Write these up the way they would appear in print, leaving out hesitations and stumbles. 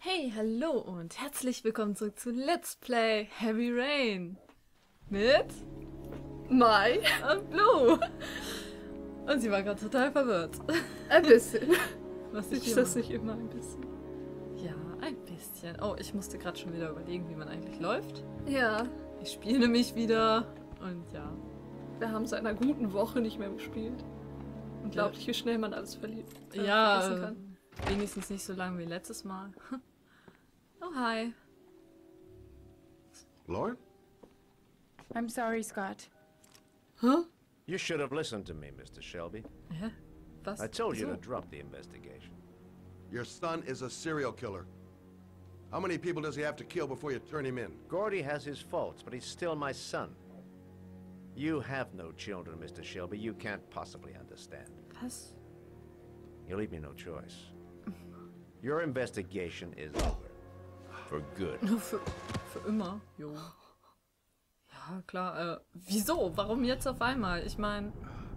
Hey, hallo und herzlich willkommen zurück zu Let's Play Heavy Rain mit Mai und Blue. Und sie war gerade total verwirrt. ein bisschen. Was Ist das nicht immer ein bisschen? Ja, ein bisschen. Oh, ich musste gerade schon wieder überlegen, wie man eigentlich läuft. Ja, Ich spiele nämlich wieder und ja. wir haben seit einer guten Woche nicht mehr gespielt. Unglaublich, wie schnell man alles vergessen kann. Wenigstens nicht so lange wie letztes Mal. Oh, hi. Lauren? I'm sorry, Scott. Huh? You should have listened to me, Mr. Shelby. Hä? Was? I told you Wieso? to drop the investigation. Your son is a serial killer. How many people does he have to kill before you turn him in? Gordy has his faults, but he's still my son. You have no children, Mr. Shelby. You can't possibly understand. Was? You leave me no choice. Your investigation is over. For good. Für immer? Jo. Ja, klar. Wieso? Warum jetzt auf einmal? Ich meine,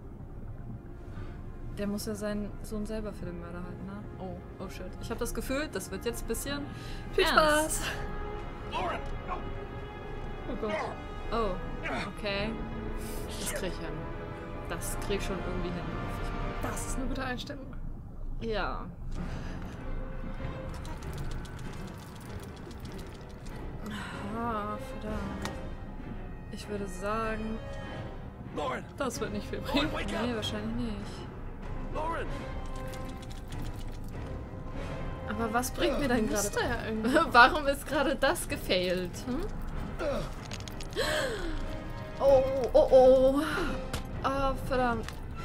der muss ja seinen Sohn selber für den Mörder halten, ne? Oh shit. Ich habe das Gefühl, das wird jetzt ein bisschen Viel ernst. Spaß! Oh Gott. Oh, okay. Das krieg ich hin. Das krieg ich schon irgendwie hin. Das ist eine gute Einstellung. Ja. Ah, verdammt. Ich würde sagen... Lauren! Das wird nicht viel bringen. Nee, wahrscheinlich nicht. Lauren! Aber was bringt mir denn gerade... Müsste ja irgendwie. Warum ist gerade das gefailt? Hm? Oh. Ah, verdammt.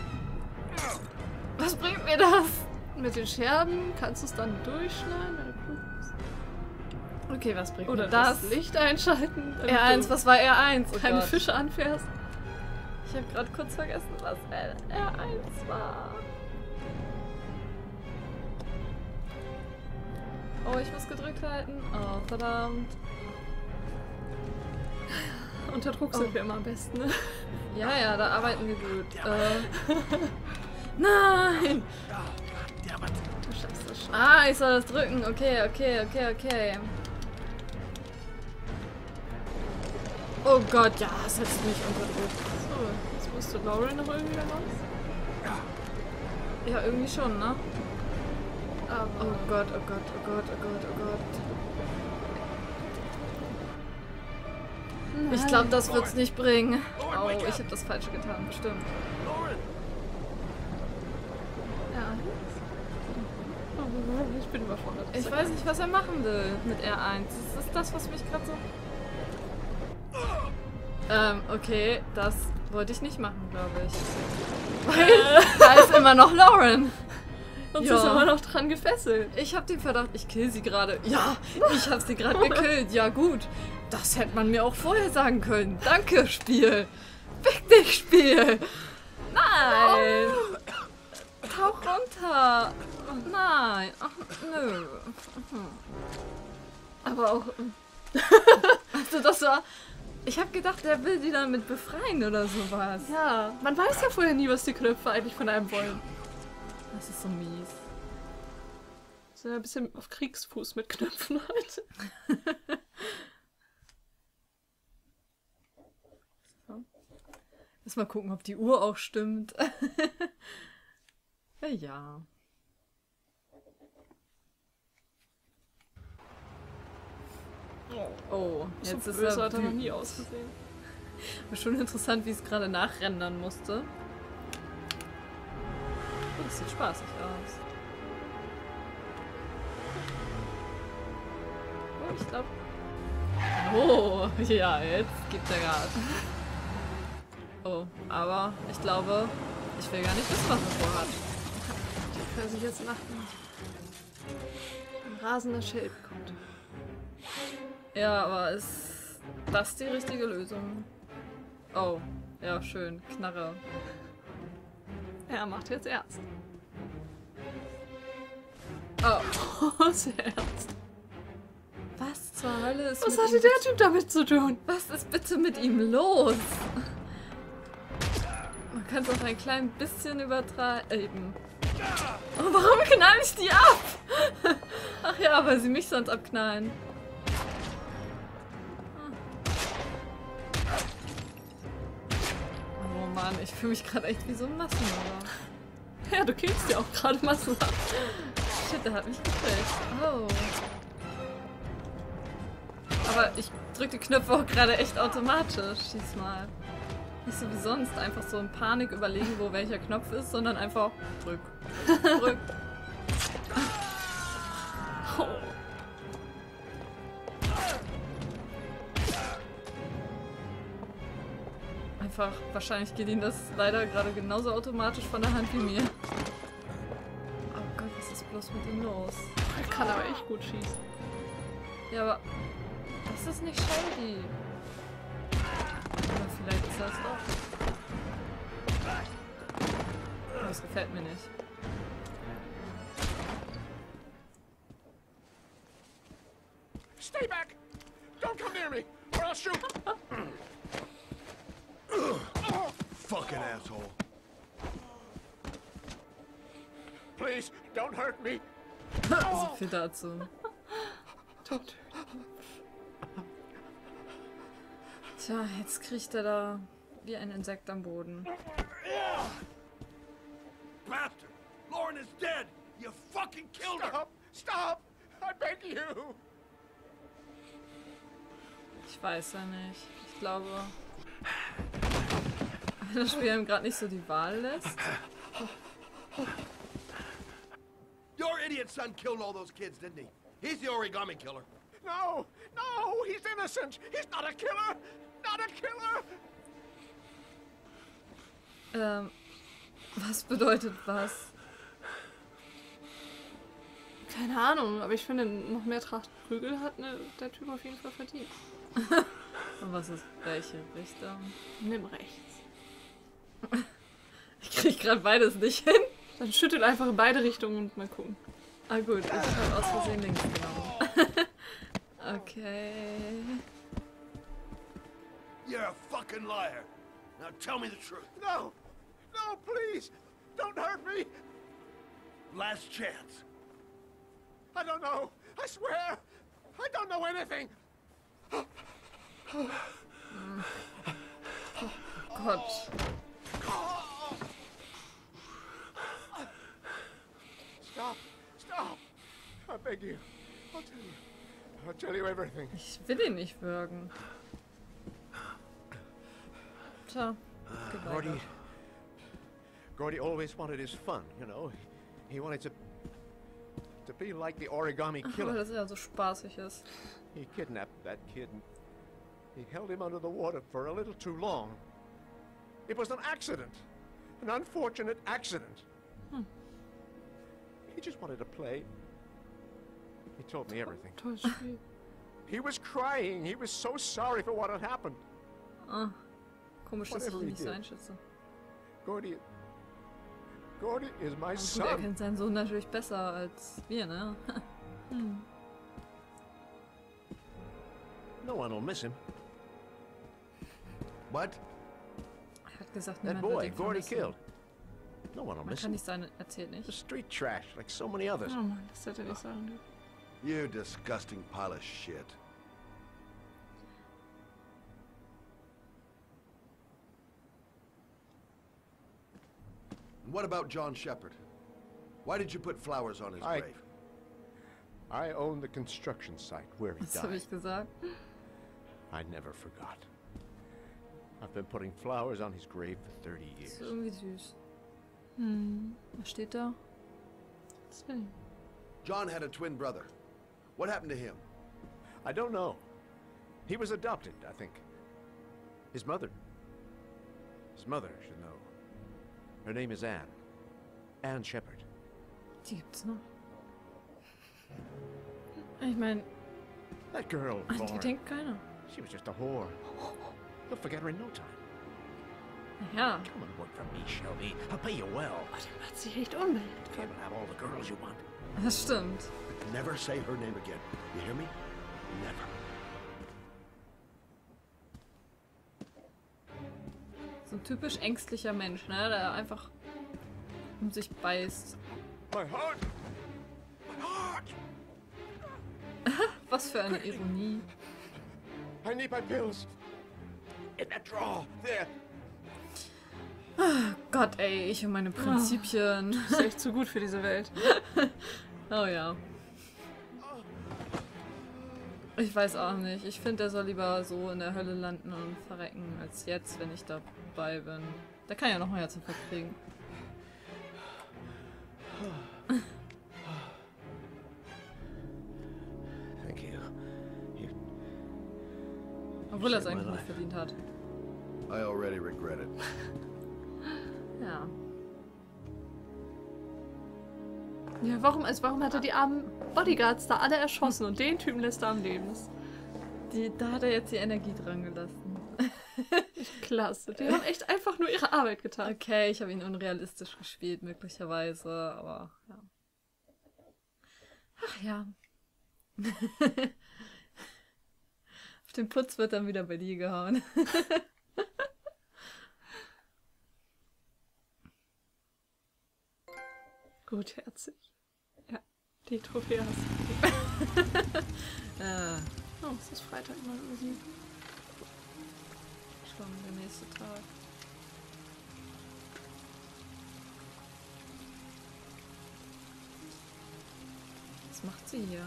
Was bringt mir das? Mit den Scherben kannst du es dann durchschneiden, wenn du klug bist. Okay, was bringt Oder mir das? das Licht einschalten, damit R1, du was war R1? Oh keine Gott. Fische anfährst. Ich habe gerade kurz vergessen, was R1 war. Oh, ich muss gedrückt halten. Oh, verdammt. Unter Druck sind wir immer am besten, ne? Ja, da arbeiten wir gut. Nein! Du schaffst das schon. Ah, ich soll das drücken. Okay. Oh Gott, ja, es setzt mich unter Druck. So, jetzt musst du Lauren noch irgendwie raus. Ja, irgendwie schon, ne? Aber Oh Gott. Ich glaube, das wird's nicht bringen. Oh, ich habe das Falsche getan, bestimmt. ja. Ich bin überfordert. Ich weiß nicht, was er machen will mit R1. Das ist das, was mich gerade so... Okay, das wollte ich nicht machen, glaube ich. Weil da ist immer noch Lauren. Und Ja. sie ist immer noch dran gefesselt. Ich habe den Verdacht, ich kill sie gerade. Ja, ich habe sie gerade gekillt. Ja gut, das hätte man mir auch vorher sagen können. Danke, Spiel. Fick dich, Spiel. Nein. Tauch runter. Nein. Ach, nö. Aber auch. Also das war... Ich habe gedacht, der will die damit befreien oder sowas. Ja, man weiß ja vorher nie, was die Knöpfe eigentlich von einem wollen. Das ist so mies. So ein bisschen auf Kriegsfuß mit Knöpfen heute. Lass mal gucken, ob die Uhr auch stimmt. Ja. Oh, jetzt So ist böse er hat er noch wütend. nie ausgesehen. War schon interessant, wie es gerade nachrendern musste. Oh, das sieht spaßig aus. Oh, ich glaube... Oh, ja, jetzt gibt er Gas. Oh, aber ich glaube, ich will gar nicht wissen, was er vorhat. Wer sich jetzt nach ein rasender Schild kommt. Ja, aber ist das die richtige Lösung? Oh, ja, schön. Knarre. Er macht jetzt ernst. Oh, Sehr ernst. was zur Hölle ist Was mit hatte ihm der Typ damit zu tun? Was ist bitte mit ihm los? Man kann es auch ein klein bisschen übertreiben. Oh, warum knall ich die ab? Ach ja, Ja, weil sie mich sonst abknallen. Oh Mann, ich fühle mich gerade echt wie so ein Massenmörder. Ja, du killst ja auch gerade massenhaft. Shit, der hat mich gekillt. Oh. Aber ich drücke die Knöpfe auch gerade echt automatisch diesmal. Nicht so wie sonst, einfach so in Panik überlegen, wo welcher Knopf ist, sondern einfach drück. Drück. Oh. Einfach, wahrscheinlich geht ihnen das leider gerade genauso automatisch von der Hand wie mir. Oh Gott, was ist bloß mit ihm los? Er kann aber echt gut schießen. Ja, aber das ist nicht Shelby. Oder vielleicht ist das doch. Aber das gefällt mir nicht. Stay back! Don't come near me, or I'll shoot! Fucking asshole. Please, don't hurt me. So viel dazu. Tja, jetzt kriecht er da wie ein Insekt am Boden. Bastard! Lauren is dead! You fucking killed her! Stop! I beg you! Ich weiß ja nicht. Ich glaube, wenn das Spiel ihm gerade nicht so die Wahl lässt. Your idiot son killed all those kids, didn't he? He's the origami killer. No! No! He's innocent! He's not a killer! Not a killer! Was bedeutet was? Keine Ahnung, aber ich finde, noch mehr Tracht Prügel hat der Typ auf jeden Fall verdient. Und was ist welche Richtung? Nimm rechts. Ich krieg gerade beides nicht hin. Dann schüttet einfach in beide Richtungen und mal gucken. Ah gut, ich habe aus Versehen links genommen. Okay. You're a fucking liar. Now tell me the truth. No! No, please! Don't hurt me! Last chance. I don't know! I swear! I don't know anything! Gott. Stop! Stop! I beg you. I'll tell you everything. Ich will ihn nicht würgen. Tja. geht weiter. Gordy always wanted his fun, you know. He wanted to be like the origami Ach, weil killer. das ja so spaßig ist. He kidnapped that kid and he held him under the water for a little too long. It was an accident. An unfortunate accident. He just wanted to play. He told me everything. Tolles Spiel. He was crying. He was so sorry for what had happened. Ah, komisch, dass ich Whatever ihn he nicht so did. einschätze. Gordy is my Aber gut, er son. kennt seinen Sohn natürlich besser als wir, ne? No one will miss him. What? Er hat gesagt, That niemand boy, wird ihn Gordy vermissen. killed. No one will Man miss kann him. nicht sein, erzählt The nicht. street trash, like so many others. Oh Mann, das hätte er nicht sagen dürfen. You disgusting pile of shit. And what about John Shepard? Why did you put flowers on his grave? I own the construction site where he Was habe died. ich gesagt? I never forgot. I've been putting flowers on his grave for 30 Das years. ist irgendwie süß. Was steht da? Deswegen. John had a twin brother. What happened to him? I don't know. He was adopted, I think. His mother should know. Her name is Anne. Anne Shepard. Die gibt's noch. Ich meine, That girl, an die Lauren, denkt keiner. she was just a whore. You'll forget her in no time. Ja, Come and work for me, Shelby. I'll pay you well. Oh, der macht sich echt unbeliebt. You can have all the girls you want. das stimmt. Never say her name again. You hear me? Never. So ein typisch ängstlicher Mensch, ne? Der einfach um sich beißt. My heart! My heart! was für eine Ironie. I need my pills. In that drawer. There. Gott, ey, ich und meine Prinzipien. Das ist echt zu gut für diese Welt. Oh ja. Ich weiß auch nicht. Ich finde, er soll lieber so in der Hölle landen und verrecken, als jetzt, wenn ich dabei bin. Der kann ja noch mal Herzinfarkt kriegen. Thank you. Obwohl er es eigentlich nicht verdient hat. I already regret it. Ja. Ja, warum hat er die armen Bodyguards da alle erschossen und den Typen lässt er am Leben? Da hat er jetzt die Energie dran gelassen. Klasse. Die haben echt einfach nur ihre Arbeit getan. Okay, ich habe ihn unrealistisch gespielt, möglicherweise, aber ja. Ach ja. Auf den Putz wird dann wieder bei dir gehauen. Gutherzig. Ja, die Trophäe hast du. Oh, es ist Freitag, 9:07 Uhr. Schon der nächste Tag. Was macht sie hier?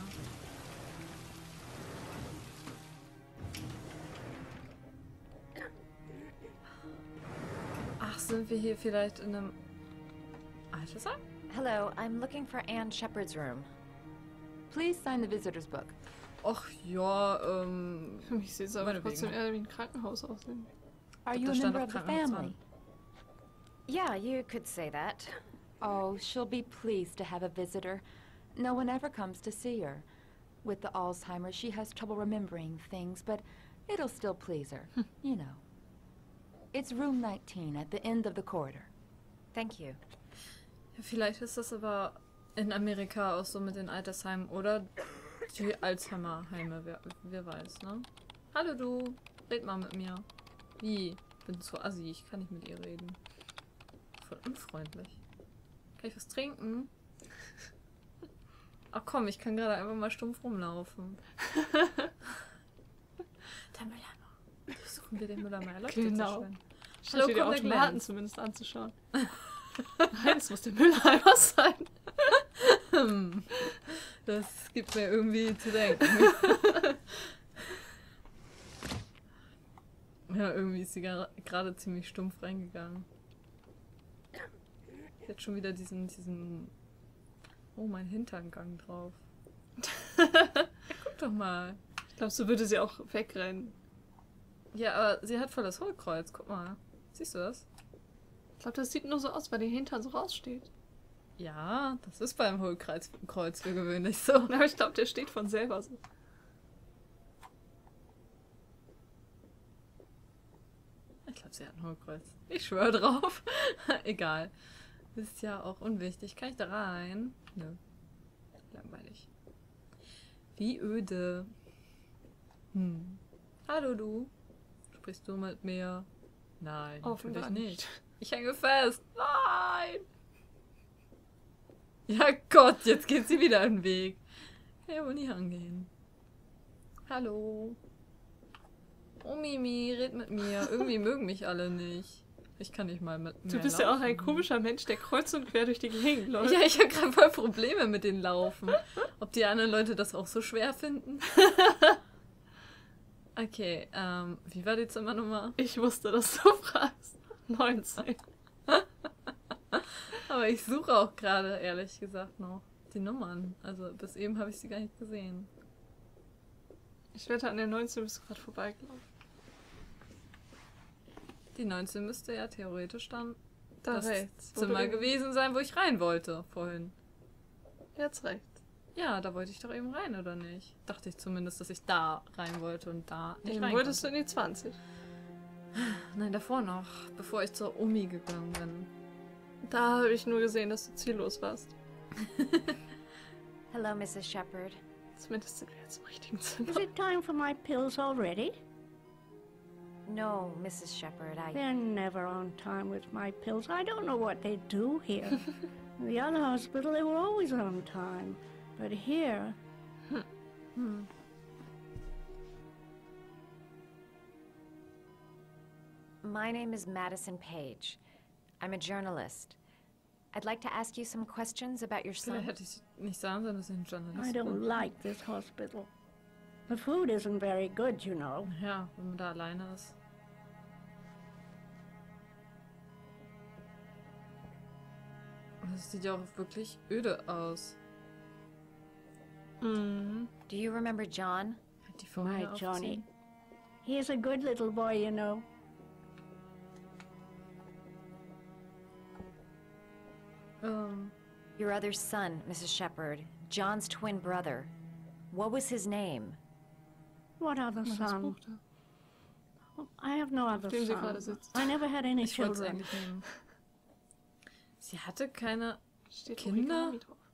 Ach, sind wir hier vielleicht in einem Altersheim? Hello, I'm looking for Anne Shepard's room. Please sign the visitor's book. Ach ja, Für mich sieht es aber meinetwegen. trotzdem eher wie ein Krankenhaus aus. Are Da you a stand member auch of the Krankenhaus family? Yeah, you could say that. Oh, she'll be pleased to have a visitor. No one ever comes to see her. With the Alzheimer's, she has trouble remembering things, but it'll still please her. You know. It's room 19 at the end of the corridor. Thank you. Ja, vielleicht ist das aber in Amerika auch so mit den Altersheimen oder die Alzheimer-Heime, wer weiß, ne? Hallo du, red mal mit mir. Wie? Bin zu assi, ich kann nicht mit ihr reden. Voll unfreundlich. Kann ich was trinken? Ach komm, ich kann gerade einfach mal stumpf rumlaufen. Der Mülleimer. Suchen wir den Mülleimer. Er leuchtet Genau. so schön. Hallo, die Conor Automaten Glanz. zumindest anzuschauen. Nein, es muss der Mülleimer sein. Das gibt mir irgendwie zu denken. Ja, irgendwie ist sie gerade ziemlich stumpf reingegangen. Sie hat schon wieder diesen... Oh, mein Hinterngang drauf. Guck doch mal. Ich glaube, so würde sie auch wegrennen. Ja, aber sie hat voll das Hohlkreuz. Guck mal. Siehst du das? Ich glaube, das sieht nur so aus, weil der Hintern so raussteht. Ja, das ist beim Hohlkreuz für gewöhnlich so. Aber ich glaube, der steht von selber so. Ich glaube, sie hat ein Hohlkreuz. Ich schwöre drauf. Egal. Ist ja auch unwichtig. Kann ich da rein? Nö. Langweilig. Wie öde. Hallo du. Sprichst du mit mir? Nein, Offenbar natürlich nicht. Ich hänge fest. Nein. Ja Gott, jetzt geht sie wieder einen Weg. Kann ja wohl nie angehen. Hallo. Oh Mimi, red mit mir. Irgendwie mögen mich alle nicht. Ich kann nicht mal mit mir Du bist ja auch ein komischer Mensch, der kreuz und quer durch die Gegend läuft. Ja, ich habe gerade voll Probleme mit den Laufen. Ob die anderen Leute das auch so schwer finden? Okay, wie war die Zimmernummer? Ich wusste, dass du fragst. 19. Aber ich suche auch gerade, ehrlich gesagt, noch die Nummern. Also bis eben habe ich sie gar nicht gesehen. Ich wette, an der 19 bist du gerade vorbeigelaufen. Die 19 müsste ja theoretisch dann Da das rechts. Zimmer gewesen sein, wo ich rein wollte vorhin. Jetzt rechts. Ja, da wollte ich doch eben rein, oder nicht? Dachte ich zumindest, dass ich da rein wollte und da nicht Eben rein wolltest du konnte. in die 20. Nein, davor noch, bevor ich zur Omi gegangen bin. Da habe ich nur gesehen, dass du ziellos warst. Hello, Mrs. Shepard. Zumindest sind wir jetzt im richtigen Zimmer. Is it time for my pills already? No, Mrs. Shepard, They're never on time with my pills. I don't know what they do here. In the other hospital, they were always on time. But here... My name is Madison Page. I'm a journalist. I'd like to ask you some questions about your son. Vielleicht hätte ich nicht sagen sollen, dass ich ein Journalist I don't like this hospital. The food isn't very good, you know. Ja, wenn man da alleine ist. Das sieht ja auch wirklich öde aus. Do you remember John? Die Vorhänge My Johnny. aufziehen. He's a good little boy, you know. Your other son, Mrs. Shepherd. John's twin brother. What was his name? What other Das son? Buch da. I have no other dem sie gerade son. sitzt. I never had any Ich wollte es children. eigentlich nehmen. Sie hatte keine Steht Kinder? Origami drauf.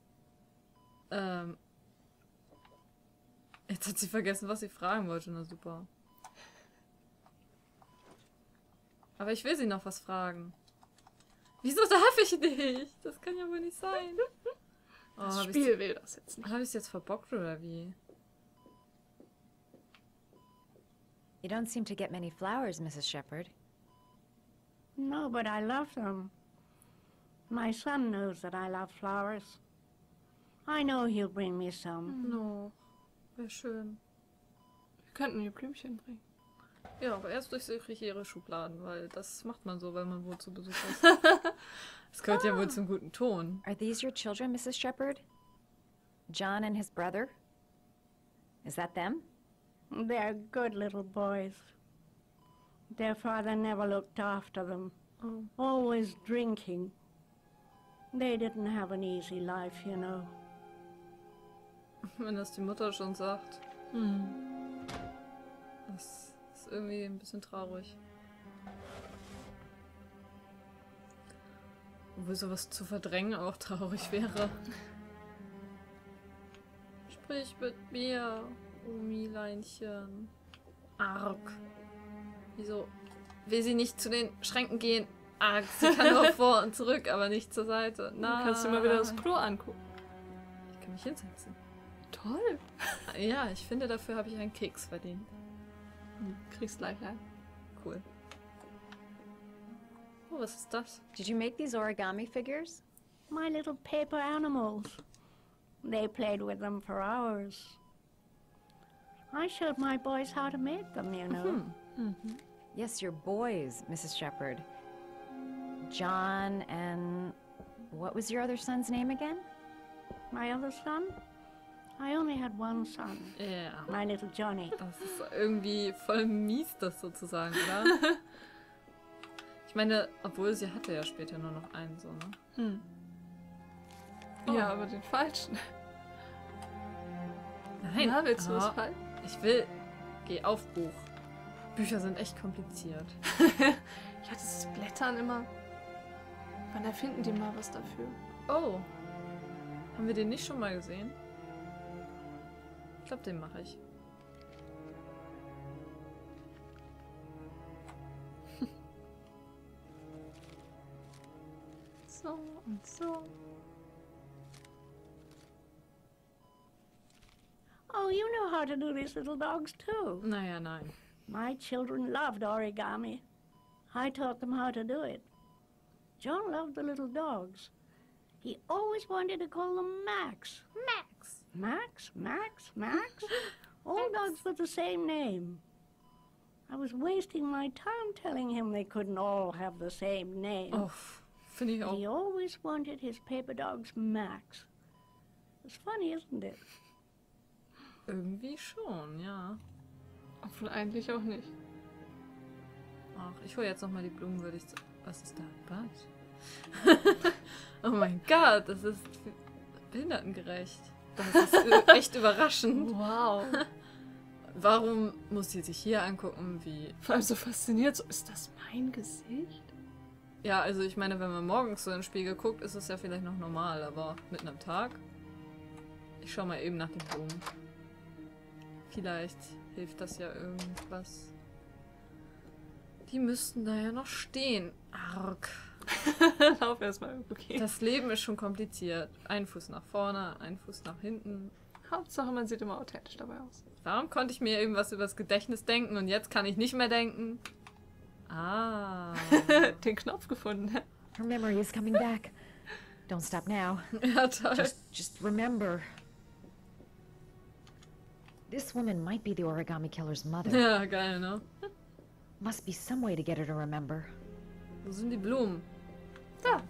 Jetzt hat sie vergessen, was sie fragen wollte. Na super. Aber ich will sie noch was fragen. Wieso darf ich nicht? Das kann ja wohl nicht sein. Oh, Das hab Spiel will das jetzt nicht. Habe ich es jetzt verbockt oder wie? You don't seem to get many flowers, Mrs. Shepherd. No, but I love them. My son knows that I love flowers. I know he'll bring me some. No. Wäre schön. Wir könnten ihr Blümchen bringen. Ja, aber erst durchsuche ich ihre Schubladen, weil das macht man so, wenn man wohl zu Besuch ist. Das gehört ja wohl zum guten Ton. Are these your children, Mrs. Shepherd? John and his brother? Is that them? They're good little boys. Their father never looked after them. Oh. Always drinking. They didn't have an easy life, you know. Wenn das die Mutter schon sagt. Das ist irgendwie ein bisschen traurig. Obwohl sowas zu verdrängen auch traurig wäre. Sprich mit mir, Umileinchen. Arg. Wieso will sie nicht zu den Schränken gehen? Arg, sie kann nur vor und zurück, aber nicht zur Seite. Du Nein. kannst dir mal wieder das Klo angucken. Ich kann mich hinsetzen. Toll. Ja, ich finde, dafür habe ich einen Keks verdient. Kriegst Lifeline. Cool. Oh, was ist das? Did you make these origami figures? My little paper animals. They played with them for hours. I showed my boys how to make them, you know. Yes, your boys, Mrs. Shepherd. John and... What was your other son's name again? My other son? I only had one son. Ja. My little Johnny. Das ist irgendwie voll mies, das sozusagen, oder? Ich meine, obwohl sie hatte ja später nur noch einen, so, ne? Oh. Ja, aber den falschen. Nein. Ja, willst du Oh, das falsch? Ich will... Geh auf Buch. Bücher sind echt kompliziert. Ja, dieses Blättern immer. Wann erfinden die mal was dafür? Oh. Haben wir den nicht schon mal gesehen? Ich glaube, den mache ich. So und so. Oh, you know how to do these little dogs too. Naja, nein. My children loved origami. I taught them how to do it. John loved the little dogs. He always wanted to call them Max. Max. Max, Max, Max. All dogs with the same name. I was wasting my time telling him they couldn't all have the same name. Oh, finde ich auch. He always wanted his paper dogs Max. It's funny, isn't it? Irgendwie schon, ja. Obwohl eigentlich auch nicht. Ach, ich hole jetzt nochmal die Blumen, würde ich... Was ist da? Was? Oh mein Gott, das ist behindertengerecht. Das ist echt überraschend. Wow. Warum muss sie sich hier angucken, wie... Vor allem so fasziniert. So, ist das mein Gesicht? Ja, also ich meine, wenn man morgens so in den Spiegel guckt, ist es ja vielleicht noch normal, aber mitten am Tag... Ich schau mal eben nach den Blumen. Vielleicht hilft das ja irgendwas. Die müssten da ja noch stehen. Arg. Lauf erstmal irgendwo gehen. Das Leben ist schon kompliziert. Ein Fuß nach vorne, ein Fuß nach hinten. Hauptsache, man sieht immer authentisch dabei aus. Warum konnte ich mir irgendwas übers Gedächtnis denken und jetzt kann ich nicht mehr denken? Ah. Den Knopf gefunden. Her memory is coming back. Don't stop now. Ja, toll. Just remember. This woman might be the origami killer's mother. Ja, geil, ne? Must be some way to get her to remember. Wo sind die Blumen? Da.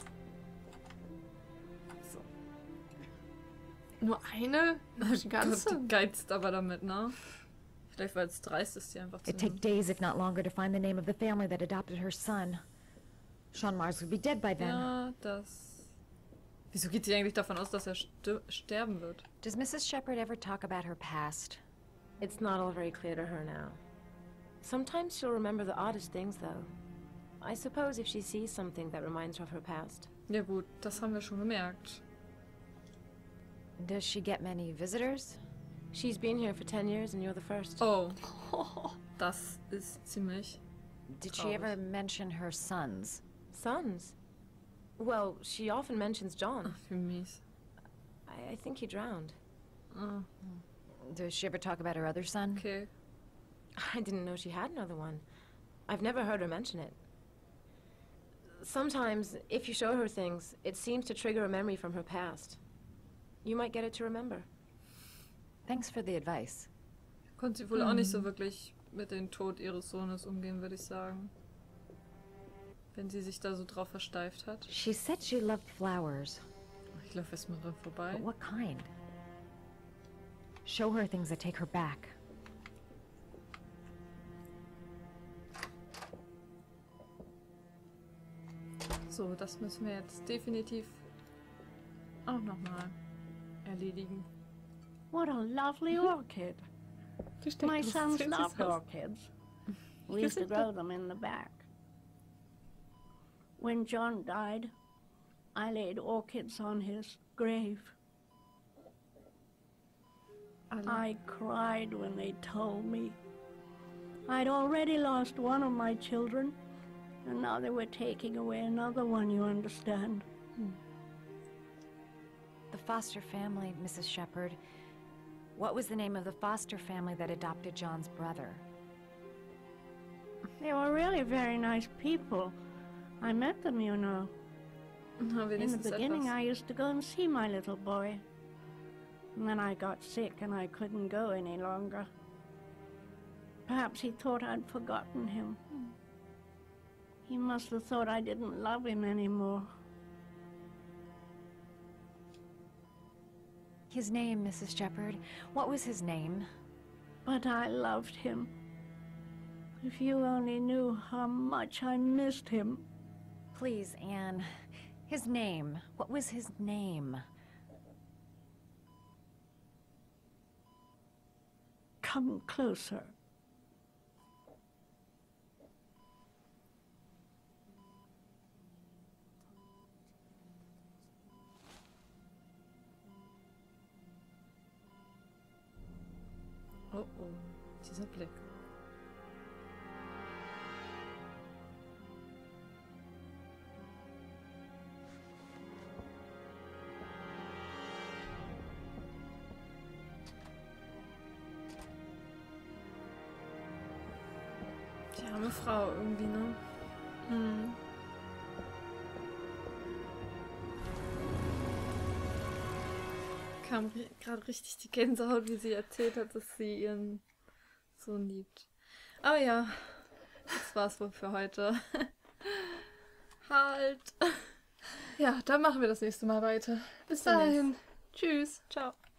So. Nur eine? Die ganze? Gott, die geizt aber damit, ne? Vielleicht weil es dreist ist, die einfach zu It'd take days, if not longer, to find the name of the family that adopted her son. Sean Mars would be dead by then. Ja, das... Wieso geht sie eigentlich davon aus, dass er sterben wird? Does Mrs. Shepherd ever talk about her past? It's not all very clear to her now. Sometimes she'll remember the oddest things, though. I suppose if she sees something that reminds her of her past. Ja gut, das haben wir schon gemerkt. Does she get many visitors? She's been here for 10 years and you're the first. Oh. Das ist ziemlich Did she ever mention her sons? Sons? Well, she often mentions John. Ach, wie mies. I think he drowned. Ah, Does she ever talk about her other son? okay. I didn't know she had another one. I've never heard her mention it. Sometimes, if you show her things, it seems to trigger a memory from her past. You might get it to remember. Thanks for the advice. Konnte sie wohl auch nicht so wirklich mit dem Tod ihres Sohnes umgehen, würde ich sagen. Wenn sie sich da so drauf versteift hat. She said she loved flowers. Ich laufe erstmal dran vorbei. But what kind? Show her things that take her back. So, das müssen wir jetzt definitiv auch nochmal erledigen. What a lovely orchid. Die steckt My so sons süß loved aus. orchids. We used to grow them in the back. When John died, I laid orchids on his grave. I cried when they told me. I'd already lost one of my children, and now they were taking away another one, you understand. The foster family, Mrs. Shepherd. What was the name of the foster family that adopted John's brother? They were really very nice people. I met them, you know. Na, In the wenigstens beginning, etwas. I used to go and see my little boy. And then I got sick and I couldn't go any longer. Perhaps he thought I'd forgotten him. He must have thought I didn't love him anymore. His name, Mrs. Shepherd. What was his name? But I loved him. If you only knew how much I missed him. Please, Anne. His name. What was his name? Come closer. Oh oh, dieser Blick. Die arme Frau irgendwie, ne? Kam gerade richtig die Gänsehaut, wie sie erzählt hat, dass sie ihren Sohn liebt. Aber ja, das war's wohl für heute. Halt. Ja, dann machen wir das nächste Mal weiter. Bis Bis demnächst. dahin. Tschüss. Ciao.